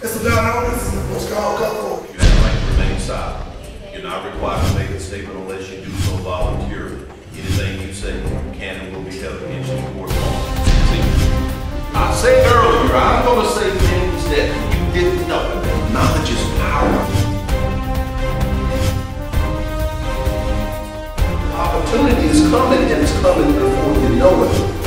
Mr. Don Otis, what's called couple? You have the right to remain silent. You're not required to make a statement unless you do so voluntarily. Anything you say can and will be held against you in court of law. See, I said earlier, I'm going to say things that you didn't know. Knowledge is power. Opportunity is coming, and it's coming before you know it.